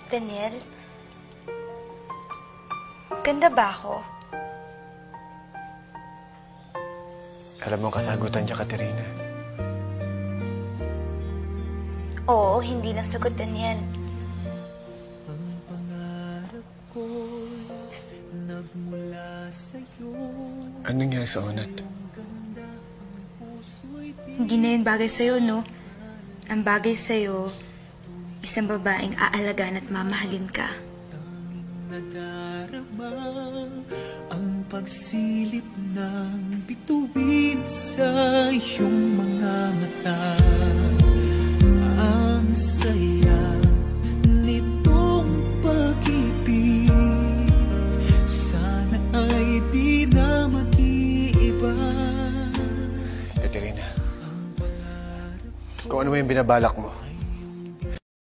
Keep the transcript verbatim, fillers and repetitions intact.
Daniel? Ganda ba ako? Alam mo ang kasagutan niya, Katerina. Oo, hindi na sagot, Daniel. Anong nangyari sa Onat? Hindi na yun bagay sa'yo, no? Ang bagay sa'yo, isang babaeng aalagaan at mamahalin ka. Nadarama ang pagsilip ng bituin sa iyong mga mata. Ang saya nitong pag-ibig, sana ay di na mag-iiba. Katerina, kung ano mo yung binabalak mo,